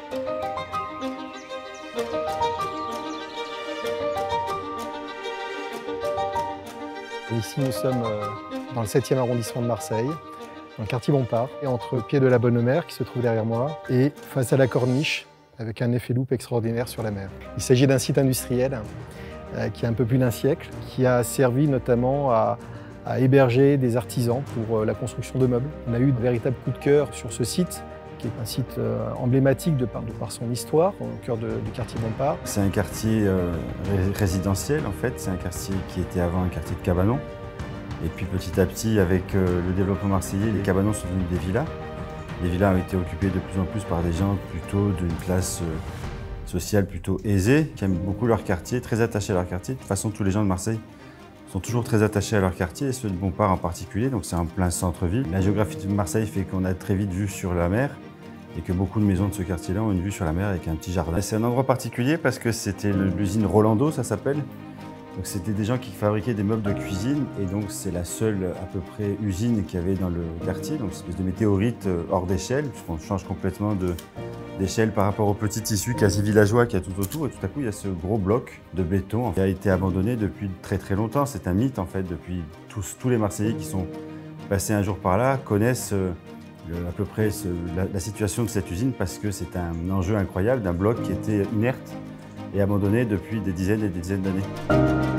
Ici, nous sommes dans le 7e arrondissement de Marseille, dans le quartier Bompard, et entre le pied de la Bonne Mer qui se trouve derrière moi et face à la Corniche, avec un effet loupe extraordinaire sur la mer. Il s'agit d'un site industriel qui a un peu plus d'un siècle, qui a servi notamment à héberger des artisans pour la construction de meubles. On a eu de véritables coups de cœur sur ce site, qui est un site emblématique de par son histoire, au cœur du quartier Bompard. C'est un quartier résidentiel en fait, c'est un quartier qui était avant un quartier de cabanons. Et puis petit à petit, avec le développement marseillais, les cabanons sont devenus des villas. Les villas ont été occupées de plus en plus par des gens plutôt d'une classe sociale plutôt aisée, qui aiment beaucoup leur quartier, très attachés à leur quartier. De toute façon, tous les gens de Marseille sont toujours très attachés à leur quartier, et ceux de Bompard en particulier, donc c'est en plein centre-ville. La géographie de Marseille fait qu'on a très vite vue sur la mer, et que beaucoup de maisons de ce quartier-là ont une vue sur la mer avec un petit jardin. C'est un endroit particulier parce que c'était l'usine Rolando, ça s'appelle. Donc c'était des gens qui fabriquaient des meubles de cuisine, et donc c'est la seule à peu près usine qu'il y avait dans le quartier, donc une espèce de météorite hors d'échelle, puisqu'on change complètement d'échelle par rapport au petit tissu quasi villageois qu'il y a tout autour, et tout à coup il y a ce gros bloc de béton qui a été abandonné depuis très très longtemps. C'est un mythe en fait, depuis tous les Marseillais qui sont passés un jour par là connaissent à peu près la situation de cette usine, parce que c'est un enjeu incroyable d'un bloc qui était inerte et abandonné depuis des dizaines et des dizaines d'années.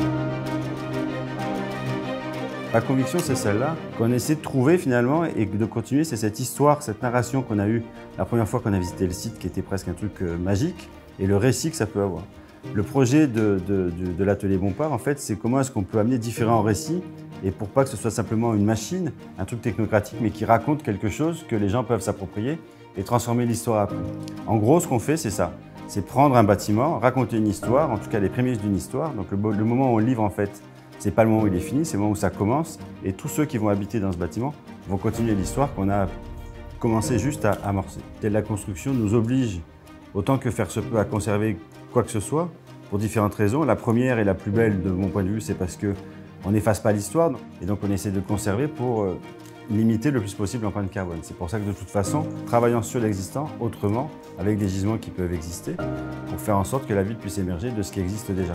Ma conviction, c'est celle-là, qu'on essaie de trouver finalement et de continuer, c'est cette histoire, cette narration qu'on a eue la première fois qu'on a visité le site, qui était presque un truc magique, et le récit que ça peut avoir. Le projet de l'atelier Bompard, en fait, c'est comment est-ce qu'on peut amener différents récits, et pour pas que ce soit simplement une machine, un truc technocratique, mais qui raconte quelque chose que les gens peuvent s'approprier et transformer l'histoire après. En gros, ce qu'on fait, c'est ça. C'est prendre un bâtiment, raconter une histoire, en tout cas les prémices d'une histoire. Donc le moment où on livre, en fait, c'est pas le moment où il est fini, c'est le moment où ça commence. Et tous ceux qui vont habiter dans ce bâtiment vont continuer l'histoire qu'on a commencé juste à amorcer. Et la construction nous oblige, autant que faire se peut, à conserver quoi que ce soit, pour différentes raisons. La première et la plus belle de mon point de vue, c'est parce qu'on n'efface pas l'histoire, et donc on essaie de conserver pour limiter le plus possible l'empreinte carbone. C'est pour ça que de toute façon, travaillant sur l'existant, autrement, avec des gisements qui peuvent exister, pour faire en sorte que la ville puisse émerger de ce qui existe déjà.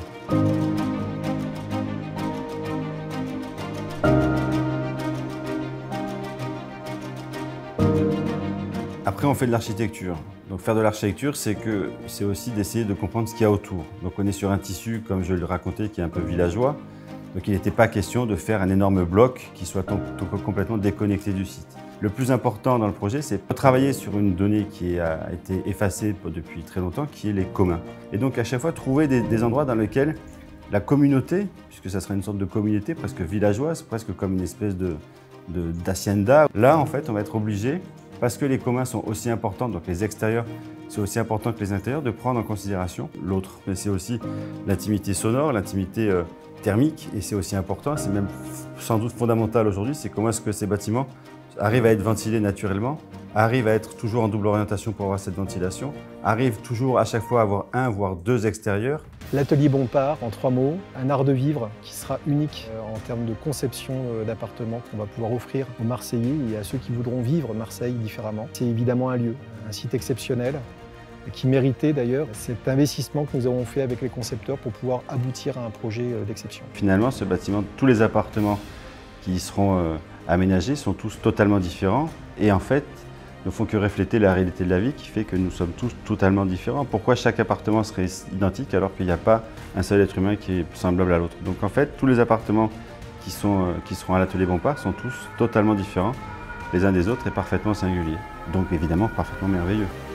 Après, on fait de l'architecture. Donc faire de l'architecture, c'est aussi d'essayer de comprendre ce qu'il y a autour. Donc on est sur un tissu, comme je le racontais, qui est un peu villageois. Donc il n'était pas question de faire un énorme bloc qui soit complètement déconnecté du site. Le plus important dans le projet, c'est de travailler sur une donnée qui a été effacée depuis très longtemps, qui est les communs. Et donc à chaque fois, trouver des endroits dans lesquels la communauté, puisque ça sera une sorte de communauté presque villageoise, presque comme une espèce d'hacienda. Là, en fait, on va être obligé, parce que les communs sont aussi importants, donc les extérieurs, c'est aussi important que les intérieurs, de prendre en considération l'autre. Mais c'est aussi l'intimité sonore, l'intimité thermique, et c'est aussi important, c'est même sans doute fondamental aujourd'hui, c'est comment est-ce que ces bâtiments arrivent à être ventilés naturellement, arrivent à être toujours en double orientation pour avoir cette ventilation, arrivent toujours à chaque fois à avoir un voire deux extérieurs. L'atelier Bompard, en 3 mots, un art de vivre qui sera unique en termes de conception d'appartements qu'on va pouvoir offrir aux Marseillais et à ceux qui voudront vivre Marseille différemment. C'est évidemment un lieu, un site exceptionnel, qui méritait d'ailleurs cet investissement que nous avons fait avec les concepteurs pour pouvoir aboutir à un projet d'exception. Finalement, ce bâtiment, tous les appartements qui y seront aménagés sont tous totalement différents, et en fait ne font que refléter la réalité de la vie, qui fait que nous sommes tous totalement différents. Pourquoi chaque appartement serait identique alors qu'il n'y a pas un seul être humain qui est semblable à l'autre? Donc en fait, tous les appartements qui seront à l'atelier Bompard sont tous totalement différents les uns des autres et parfaitement singuliers. Donc évidemment parfaitement merveilleux.